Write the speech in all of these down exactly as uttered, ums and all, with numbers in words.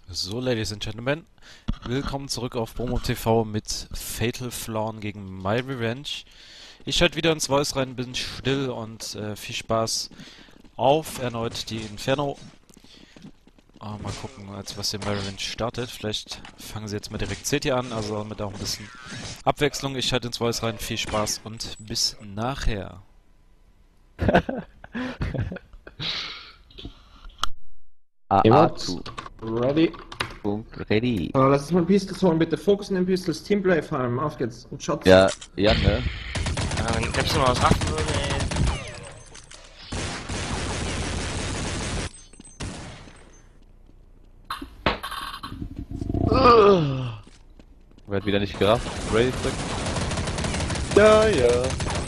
So, Ladies and Gentlemen, willkommen zurück auf Bromo T V mit Fatal Flawn gegen My Revenge. Ich schalte wieder ins Voice rein, bin still und äh, viel Spaß auf erneut die Inferno. Ah, mal gucken, als was hier My Revenge startet. Vielleicht fangen sie jetzt mal direkt C T an, also mit auch ein bisschen Abwechslung. Ich schalte ins Voice rein, viel Spaß und bis nachher. A A zu. Ready. Punkt, ready. So, lass uns mal Pistols holen, bitte. Fokussen den Pistols, Teamplay vor allem. Auf geht's. Und Shots. Ja, ja, ne? Ja, wenn Caps mal was achten würde, ey. Wird wieder nicht gerafft. Ready drücken. Ja, ja.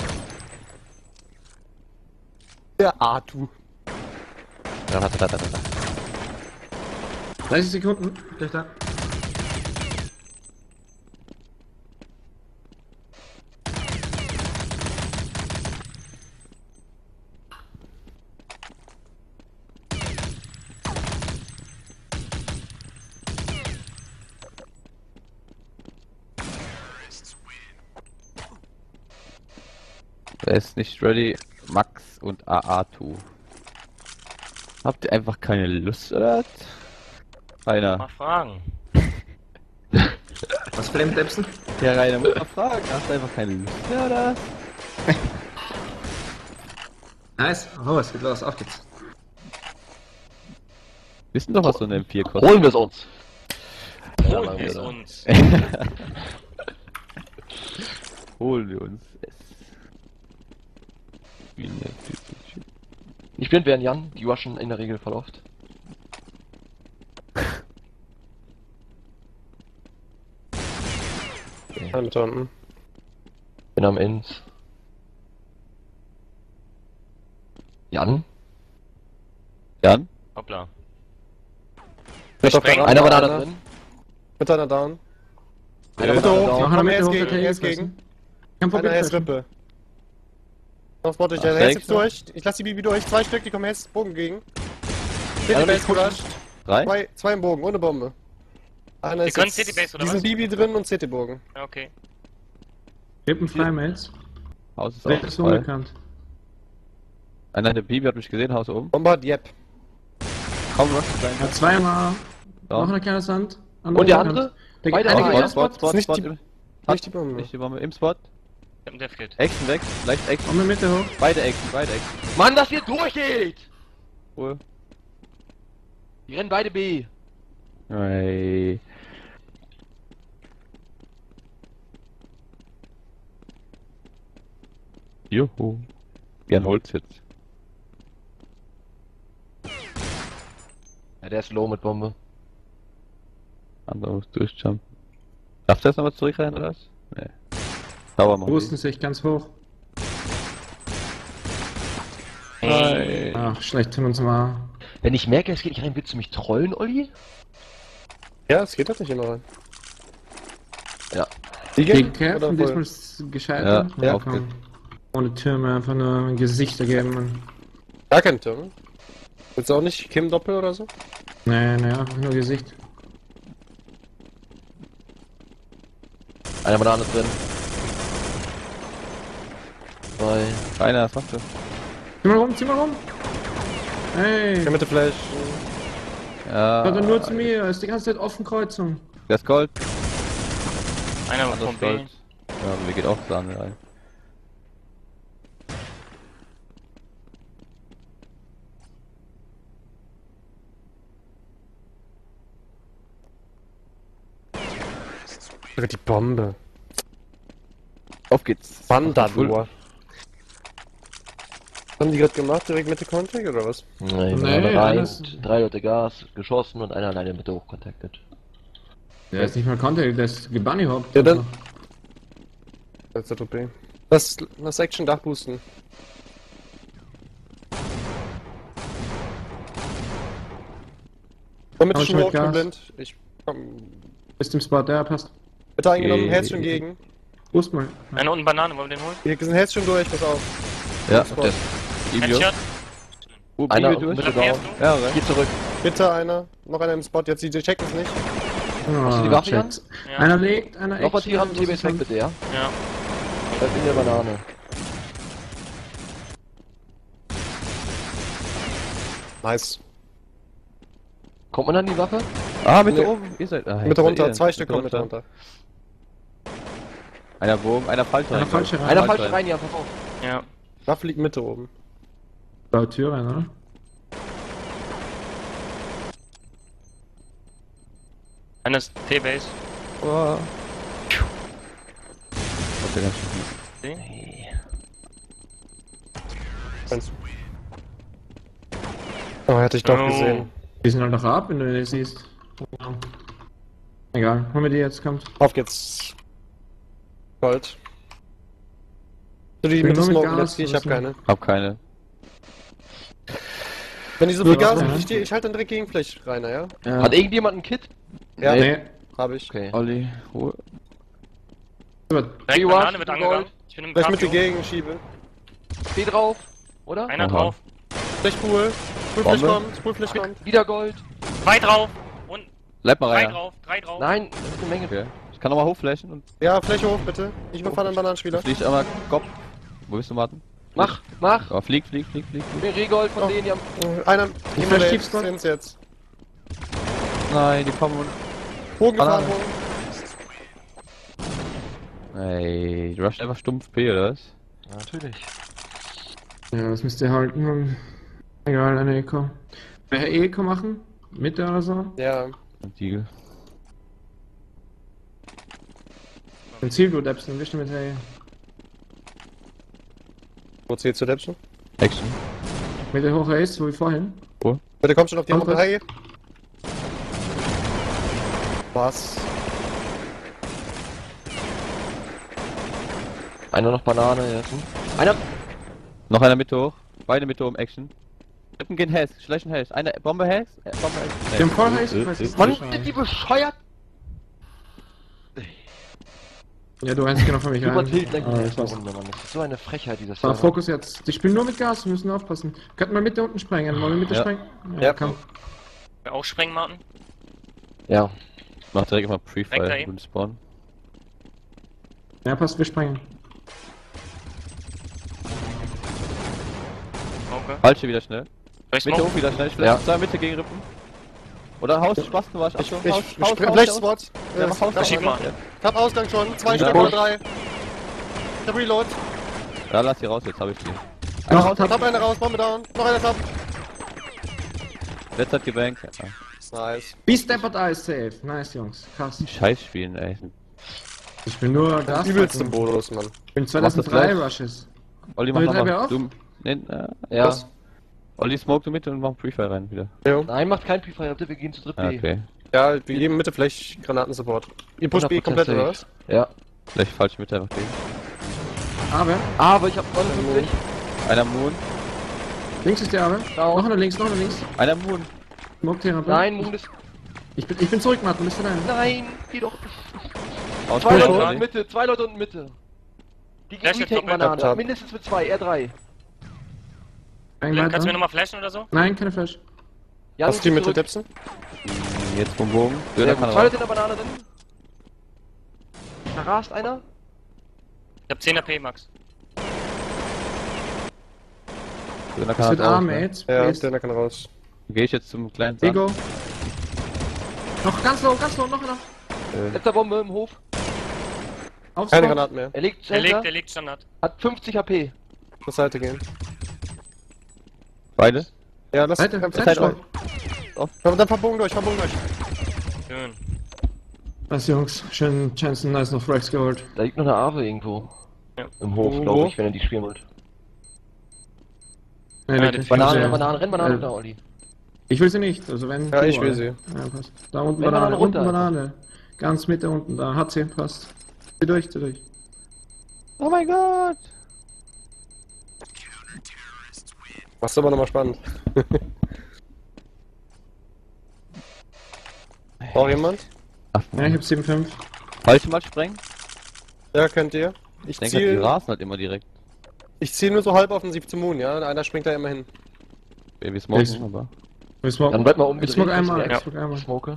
Der Artu. Da, da, da, da, da. dreißig Sekunden. Gleich da. Wer ist nicht ready? Max und A A zwei. Habt ihr einfach keine Lust, oder? Rainer. Mal fragen. Was Flamedepsen? Ja, Rainer, muss mal fragen. Hast du einfach keine Lust, mehr, oder? Nice. Oh, es geht los. Auf geht's. Wissen doch, was so eine M vier kostet. Holen wir es uns. Holen wir es uns. Holen wir uns es. Ich bin während Jan, die waschen in der Regel voll oft. Ein mit unten. Bin am Ins. Jan? Jan? Hoppla. Mit auf der sprengen. Rampe, Einer war da drin. Mit einer down. Einer Bitte war da hoch, down. Noch einer komm, mit, er ist hoch, gegen, bitte, er ist jetzt gegen. Kein Einer ist Problem. Rippe. Auf Bot durch, Ach, der Hälfte rechts, durch. Ich lass die Bibi durch. Zwei Stück, die kommen jetzt Bogen gegen. City Einer Base mit gerusht. Drei? Zwei, zwei im Bogen, ohne Bombe. Einer Wir ist können jetzt City Base, oder diesen was? Bibi drin und City Bogen. Ja, okay. Rippen frei, Mates. Haus ist auch Wer ist frei. unbekannt? Einer der Bibi hat mich gesehen, Haus oben. Bombe hat Jep. Komm, Rush, klein. Ja, zweimal. Noch Ja. eine kleine Sand. Und die andere? Der Beide geht auch. eine ja. geht Spot, Spot. Spot, Spot, Nicht Spot. die- im- Nicht die Bombe. Nicht die Bombe. Im Spot. Ich hab einen Deathkit. Action weg. Leicht Action. Komm in Mitte hoch. Beide Action, beide Action. Mann, dass ihr durchgeht! Cool. Die rennen beide B. Hey. Juhu. Gern Holz jetzt. Ja, der ist low mit Bombe. Andere muss durchjumpen. Darfst du jetzt nochmal zurückrennen oder was? Nee. Sauber machen. Wussten sich ganz hoch. Hey. Ach, schlecht tun uns mal. Wenn ich merke, es geht nicht rein, willst du mich trollen, Olli? Ja, es geht doch nicht immer rein. Ja. Die Die gehen? Cap Oder und voll? diesmal ist es gescheitert. Ja, auf komm. Ohne Türme, einfach nur ein Gesichter geben. Gar kein Turm. Willst du auch nicht Kim Doppel oder so? Nee, nee, einfach nur Gesicht. Einer Banane drin. Zwei. Einer, was macht du? Zieh mal rum, zieh mal rum. Hey, Kim mit der Flash. Ja. kommt doch nur zu mir, ist die ganze Zeit offen Kreuzung. Das Gold. Einer Das vom B. Gold. Ja, mir geht auch Sahne rein. Die Bombe. Auf geht's. Bandador. Haben die gerade gemacht, direkt Mitte Contact oder was? Nee, Nee, nee rein, alles- drei Leute Gas, geschossen und einer alleine mit der hochkontaktet. Der ist nicht mal Contact, der ist gebunnyhoppt. Ja, dann- Als der Top B. Lass, lass Action Dach boosten. Komm mit Komm schon mit hoch, ich bin Gas. blind. Ich komm. Ist im Spot, der passt. Bitte eingenommen, Geh- Herzchen gegen. Boost mal. Einer unten Banane, wollen wir den holen? Hier sind Herzchen durch, pass auf. Ja, Spot. der Ibio. Headshot. Oh, Einer Ibio durch. mit Oder down. fährst du? Ja, rein. Geh zurück. Bitte einer. Noch einer im Spot. Jetzt die checken es nicht. Hast du die Waffe, Jan? checkt's. Ja. Einer legt, einer Noch was hier haben, Action, T-Base weg bitte, ja? Ja. Bleib in der Banane. Nice. Kommt man an die Waffe? Ah, Mitte Nee. oben. Ihr seid. Ah, Mitte jetzt runter. seid ihr. Zwei Stück kommen Mitte runter. Einer Bogen, einer falsch Einer rein. falsch rein. Einer falsch rein, ja, pass auf. Ja. Waffe liegt Mitte oben. Blaue Tür rein, oder? Einer ist T-Base. Oh. Okay, ganz schön. Eins. Oh, hätte ich doch Oh. gesehen. Die sind halt noch ab, wenn du die siehst. Ja. Egal, holen wir die jetzt, kommt. Auf geht's. Gold. Du die Ich bin Mitte nur mit smoken, Gas, jetzt geh, ich was hab keine. Hab keine. Wenn die so Ja, viel Gas ja. sind, ich, steh- ich halt dann direkt gegen Flash rein, ja? Ja. Hat irgendjemand ein Kit? Ja, Nee. hab ich. Okay. Olli, Ruhe. Aber Direkt Rewatch, Banane wird Gold. angegangen. Ich bin im Vielleicht Mitte Cabrio. gegen schiebe. Steh drauf, oder? Einer Aha. drauf. Flash Pool. Pool Flash Bombe. kommt. Pool Flash kommt. Wieder Gold. Zwei drauf. Und Bleib mal drei rein. drauf. Drei drauf. Nein, das ist eine Menge. Okay. Ich kann nochmal hochflashen und Ja, Fläche hoch, bitte. Ich überfahre einen Bananenspieler. fliegt einmal Kopf. Wo bist du, Martin? Mach, mach. Oh, flieg, flieg, flieg, flieg. flieg. Regold von Oh. denen, die haben... Einer. Ich Immer flash der Tiefspot. sind's jetzt. Nein, die kommen und. Bogen gefahren, Banane. Bogen. Ey, du rusht einfach stumpf P, oder was? Natürlich. ja, das müsst ihr halten. Egal, eine Eco. Welche Eco machen? Mitte oder so? Ja. Und Diegel. Im Zielgut Epson, wischt mit hey. Wo zählst du, Däppchen? Action. Mit der hohe Ace, so wie vorhin. Bitte komm schon auf die Kommt Mutter. was? Hey. Was? Einer noch Banane, ja. Einer... Noch einer Mitte hoch. Beide Mitte um Action. Rippen gehen Haze. Schleichen Haze. Eine Bombe Haze. Äh, Bombe Haze. Die haben voll Haze, äh, ich weiß äh, es Mann, nicht. sind die bescheuert? Ja, du rennst genau von mich rein. Übertilt lenkt Ah, die ich erste weiß. Runde, Mann. Das ist so eine Frechheit, dieser Aber Server. Fokus jetzt. Ich spiele nur mit Gas, wir müssen aufpassen. Könnten wir Mitte unten sprengen? Wollen wir Mitte Ja. sprengen? Ja. komm. Auch sprengen, Martin. Ja. Mach direkt mal Weg Pre-Fire. dahin. Guten Spawn. Ja, passt, wir sprengen. Okay. Falsche wieder schnell. Soll ich Mitte smoken? hoch wieder schnell. Ja. Ja. Zwei Mitte gegen Rippen. Oder Haus, Spaß, du warst. Ich, Achtung, ich, Haus, ich, Haus, ich Haus, Flash Haus. Spot. Ja, Äh, mach Haus, ich Schieb mal. ich hab Ausgang schon. Zwei Ja. Stück oder drei. Ich hab Reload. Ja, lass die raus, jetzt hab ich die. Noch, Top, top einer raus, Bombe down. Noch einer top. Letzter hat gebankt. Ja. Nice. B-Step da ist safe. Nice, Jungs. Krass. Scheiß spielen, ey. Ich bin nur Das Gas. übelste Bonus, Mann. Ich bin Machst du zweitausenddrei das Rushes. Olli, mach Wollen wir drei nochmal. auf? Du, nee, äh, Ja. Was? Olli, smoke du mit und mach Pre-Fire rein wieder. Jo. Nein, macht kein Pre-Fire, bitte, wir gehen zu dritt Ah, B. okay. Ja, wir geben Mitte Flash Granatensupport. Ihr pusht B hundert Prozent komplett, oder safe. was? Ja. Vielleicht falsch Mitte einfach gegen. Aber, Aber ich hab neunundfünfzig. Einer Moon. links ist der aber. Down. Noch einer links, noch einer links. Einer Moon. Smoke Therapie. Nein, Moon ist... Ich bin, ich bin zurück, Martin, bist du rein? Nein, geh doch... Aus Zwei Leute Olli. unten Mitte, zwei Leute unten Mitte. Die Flash gehen ist retaken doppelt. Banane. Tap. Mindestens mit zwei, R drei. Ein Kannst du mir weiter. nochmal flashen oder so? Nein, keine Flash. Jan, Hast du die Mitte zurück. Däppchen? Jetzt vom Bogen. Sehr Döner gut. kann Zwei raus. Leute in der Banane drin. Da rast einer. Ich hab zehn A P, Max. Döner Das kann wird raus. A, ne? Mates. Ja, Please. der kann raus. Geh ich jetzt zum kleinen Sand. Ego. Noch ganz low, ganz low, noch einer. Äh, Letzter Bombe im Hof. Aufs Keine Spot. Granaten mehr. Er liegt Der Center. liegt, der liegt Standard. Hat fünfzig H P. Zur Seite gehen. Beide? Ja, lass Seite, ähm, Seite Flash drauf. drauf. Dann dann verbogen durch, verbogen durch. Schön. Was, Jungs? Schön Jansen, nice noch Frags geholt. Da liegt noch eine Ave irgendwo. Ja. Im Hof, Wo? glaube ich, wenn ihr die spielen wollt. Nee, Ja, wirklich. die Banane, Ja. Banane, renn Banane Äh, da, Olli. Ich will sie nicht, also wenn. Ja, du, ich will äh, sie. Ja, passt. Da unten Wenn Banane, Banane runter, unten Banane. Ganz Mitte unten, da hat sie, passt. Zieh durch, zieh durch. Oh mein Gott! Machst du aber nochmal spannend. Braucht jemand? Ach, Ja, ich hab sieben fünf. falsch mal sprengen? Ja, könnt ihr. Ich Ich denke, die ziel, rasen halt immer direkt. ich ziel nur so halb offensiv zum Moon, ja? Einer springt da immer hin. Baby smoken, Ich- aber. Wir smoken. Dann bleib mal Ich umgedreht. smoke einmal, Ja. ich smoke einmal. Smoke.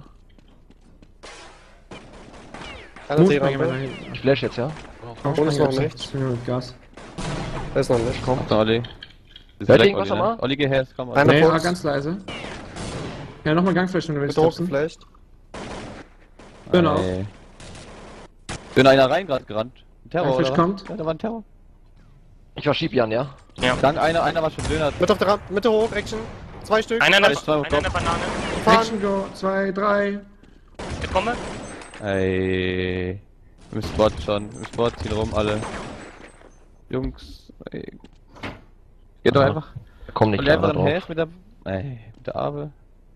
Einer Mut Seerampe. bringen wir da hinten. Ich flash jetzt, ja? Ohne ist noch nicht. Ich bin mit Gas. Der ist noch nicht. Komm. Ach, Olli. Das Hört ist irgendwas Olli, nochmal? ne? Olli, geh her, komm mal. Einer Nee, Fuchs. ah, ganz leise. Ja, nochmal Gangflash, wenn du willst. Mit Dobson. hochgeflasht. Genau. Ey. Bin einer rein gerade gerannt. Ein Terror, Gangflash oder? kommt. Ja, da war ein Terror. Ich war Schiebjan, ja? Ja. Gang einer, einer war schon Döner. Mit auf der Rampe, Mitte hoch, Action. Zwei Stück. Einer in der, zwei auf einer in der Banane. Action Go, zwei, drei. Ich komme. Ey. Im Spot schon. Im Spot ziehen rum alle. Jungs. Ey. Geht doch Aha. einfach. Komm nicht Und klar einfach da am drauf. Hash mit der. Ey, mit der Arbe.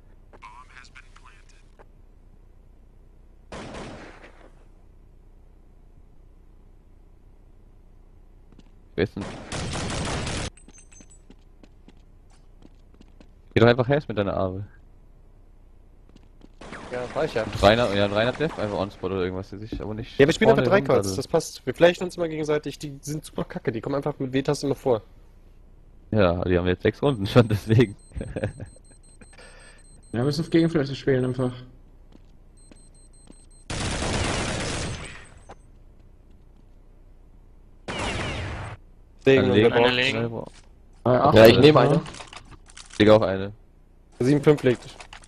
Wissen. Geh doch einfach Hash mit deiner Arbe. Ja, war ich ja. Und Rainer, ja, und Rainer trifft einfach On-Spot oder irgendwas, der sich aber nicht. Ja, wir spielen einfach vorne drei Calls, rumdaddelt. das passt. Wir flashen uns immer gegenseitig, die sind super kacke, die kommen einfach mit W-Taste immer vor. Ja, die haben jetzt sechs Runden schon, deswegen. Ja, wir müssen auf Gegenfläche spielen einfach. Deswegen, Dann und wir legen. Einer brauchen legen. Bei acht Ja, ich oder nehme so. eine. Leg auch eine. sieben fünf liegt.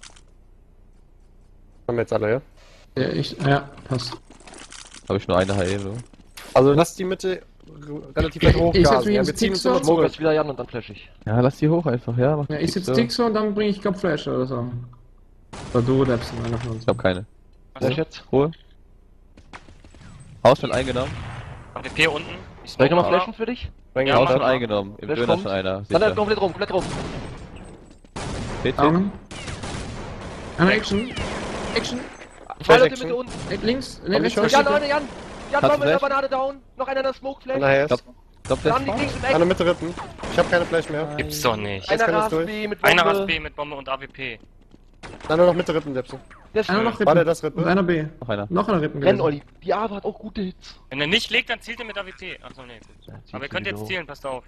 Haben wir jetzt alle, ja? Ja, ich, ja, passt. Habe ich nur eine H E, so. Also lass die Mitte relativ weit hoch Ich setz gasen, mich ja, ins wir ziehen uns Tick immer so. Smoke zurück. jetzt wieder Jan und dann flash ich. Ja, lass die hoch einfach, ja. Mach Ja, die ich setz so. Tick so und dann bring ich glaub Flash oder so. Oder du, Debson, einer von uns. Ich hab keine. Flash jetzt? Ruhe. Haus schon eingenommen. A W P unten. Ich Soll ich nochmal smoke flashen für dich? Bring Ja, ja, Haus mach schon mal. eingenommen. Im Flash Döner kommt. schon einer. Dann Sicher. komplett rum, komplett rum. P C. Daumen. Einer Action. Action. Zwei Leute Action. Mitte unten. Äh, links. Ne, Komm, rechts. ich rechts. Jan, eine, Jan! Jan, Hast du Bombe in der Flash? Banane down. Noch einer in der Smoke Flash. Einer Stopp. Hash. Stopp, Dann liegt das links im Eck. Einer Mitte Rippen. Ich hab keine Flash mehr. Gibt's doch nicht. Jetzt Einer kann ich's Ras durch. B mit Bombe. Einer Rast B mit Bombe und A W P. Dann nur noch Mitte Rippen, Dipsen. Der ist Einer schön. noch Rippen. War der das Rippen? Und einer B. Noch einer. Noch einer Rippen. Renn, gewesen. Olli. Die Arbe hat auch gute Hits. Wenn er nicht legt, dann zielt er mit A W P. Achso, nee, gut. Ja, zieht Aber ihr sie könnt wieder jetzt hoch. zielen, passt auf.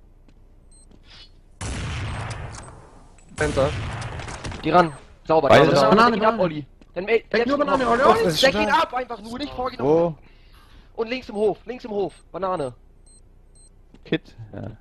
Center. Geh ran. Sauber. Beide Banane, down. Banane, Deck ihn ab, Banane. Olli. Dann, ey, Deck jetzt nur noch- Banane, Olli. Oh, Olli. das ist Deck schon ihn da. ab, einfach nur nicht vorgenommen. Wo? Und links im Hof, links im Hof. Banane. Kit. Ja.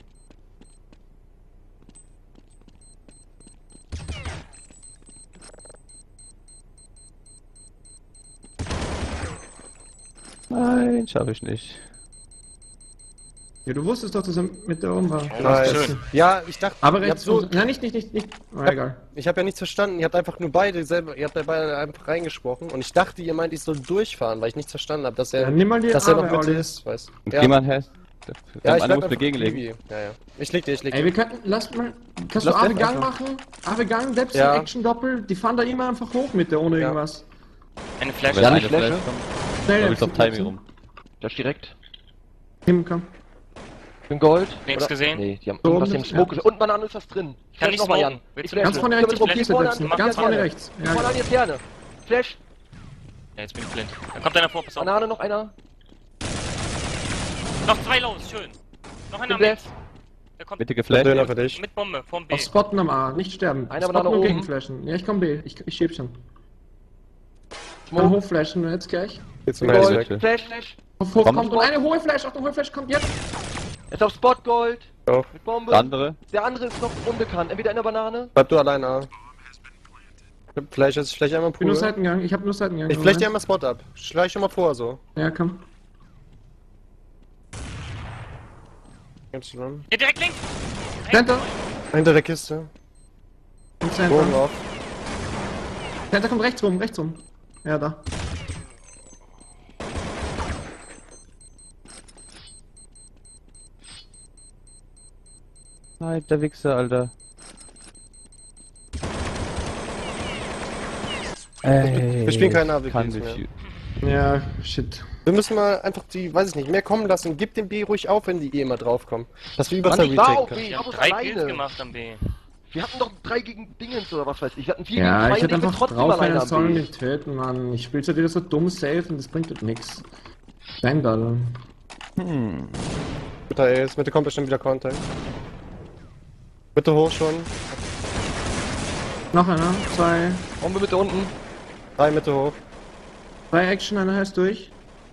Nein, schaffe ich nicht. Ja, du wusstest doch, dass er mit da oben war. Nice. schön. Ja, ich dachte, Aber ihr habt rechts. so, So, nein, nicht, nicht, nicht, nicht. Na, egal. ich habe ja nichts verstanden. Ihr habt einfach nur beide selber, ihr habt ja beide einfach reingesprochen und ich dachte, ihr meint, ich soll durchfahren, weil ich nichts verstanden habe, dass er, Ja, nimm mal die dass er noch Arme, Mitte Olli. ist, weißt. Und Ja, geh mal ein Hash. ja, ich andere bleib muss einfach dagegen legen. Kiwi. Ja, ja. Ich leg dir, ich leg Ey, dir. wir könnten, lass mal, kannst Lass du Ave Depp Gang einfach. machen? Ave Gang, Debson, Ja. Action Doppel, die fahren da immer einfach hoch mit der, ohne Ja. irgendwas. Eine Flash. Wenn Ja, eine nicht Flasche. Flash kommt, Schnell, dann ist auf Debson, Timing rum. Flash direkt. Tim, komm. Bin Gold. Links Oder- gesehen. Nee, die haben So, irgendwas, die haben ja. Smoke. Und Banane ist was drin. Ich kann nicht nochmal, smoken. Jan. Willst Ich du flash. Ganz vorne rechts, Ich wo flash Kies vorne Debson. an, mach Ganz jetzt vorne gerne. rechts. Ja, Vorne ja. an jetzt gerne. Flash. Ja, jetzt bin ich blind. Da kommt einer vor, pass auf. Banane noch einer. Noch zwei los, schön. Noch einer Bin mit. Blast. Der kommt Bitte geflasht. Döner für dich. mit Bombe, vom B. Auf Spotten am A, nicht sterben. Einer Spotten Banane und oben. gegenflashen. Ja, ich komm B, ich, ich schieb schon. Dann Smoke. hochflashen, jetzt gleich. Jetzt zum Bin Nice Gold. weg. Flash, Flash. Auf hoch Komm. kommt und eine hohe Flash, Achtung, hohe Flash kommt jetzt. Jetzt auf Spot Gold. Go. Mit Bombe. Der andere. Der andere ist noch unbekannt. Entweder in der Banane. Bleib du alleine, A. Vielleicht ist vielleicht einmal Ich bin nur Pool. Seitengang, ich hab nur Seitengang. Ich flash dir einmal Spot ab. Schleich schon mal vor, so. Ja, komm. Ganz dran. Hier direkt links. Center. Hinter der Kiste. Und Bogen Center. auf. Center kommt rechts rum, rechts rum. Ja, da. Nein, der Wichser, Alter. Ey, Wir spielen keine A W Ps kann mehr. nicht. Ja, shit. Wir müssen mal einfach die, weiß ich nicht, mehr kommen lassen. Gib dem B ruhig auf, wenn die eh immer draufkommen. Dass wir Mann, überall ich war retaken auf können. B. Wir Ich haben hab's drei Kills alleine. gemacht am B. Wir hatten doch drei gegen Dingens oder was weiß ich. Wir hatten vier Ja, gegen ich zwei hätte und ich bin einfach trotzdem drauf, alleine einer am soll B. mich töten, Mann. Ich spiel's halt wieder so dumm safe und das bringt halt nix. Dein Ball. Hm. Mitte Ace, Mitte kommt bestimmt wieder Contact. Bitte hoch schon. Noch einer, zwei, Bombe bitte unten. Drei Mitte hoch. drei Action, einer ist durch.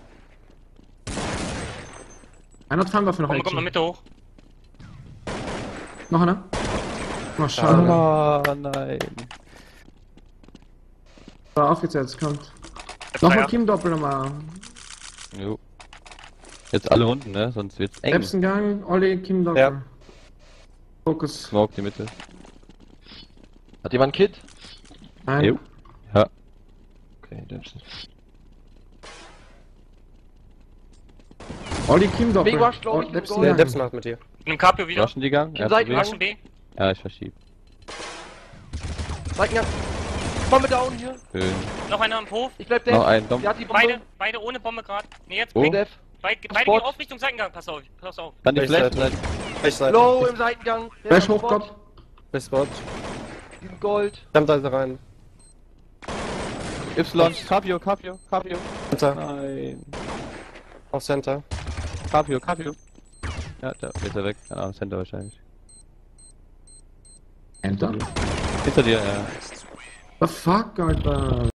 Einer hat Fernwaffe noch Bombe kommt noch Action. Mitte hoch. Noch einer. Oh, schade. Oh nein. War aufgesetzt, kommt. Der Nochmal Dreier. Team-Doppel nochmal. Jo. Jetzt alle unten, ne? Sonst wird's eng. Epsengang, Olli, Team-Doppel. Ja. Fokus. Smoke die Mitte. Hat jemand ein Kit? Nein. Jo. Ja. Okay, Dempsey. Olli, Team-Doppel. Big Rush, glaub ich, Oh, mit Epsen Gold. Der Gang. Deps macht mit dir. In einem Capio wieder. Rushen die Gang? In Seiten- probier. Rushen B. Ja, ich verschieb. Seitengang. Bombe down hier. Schön. Noch einer am Hof. Ich bleib Noch Dave. ein Dom. Der hat die Bombe. Beide, beide ohne Bombe gerade. Ne, jetzt Oh. Ping. Dev. Beide, beide Spot. gehen auf Richtung Seitengang. Pass auf, pass auf. Dann die Rechts Flash. Seite. Rechts Seite. Low im Seitengang. Der Flash hat Spot. hochkommt. Rechts Spot. Diesen Gold. Stammseite rein. Y. Capio, Capio, Capio. Center. Nein. Auf Center. Capio, Capio. Ja, da ist er weg. Keine Ahnung, Center wahrscheinlich. Enter. Hinter dir, ja. The fuck, Alter.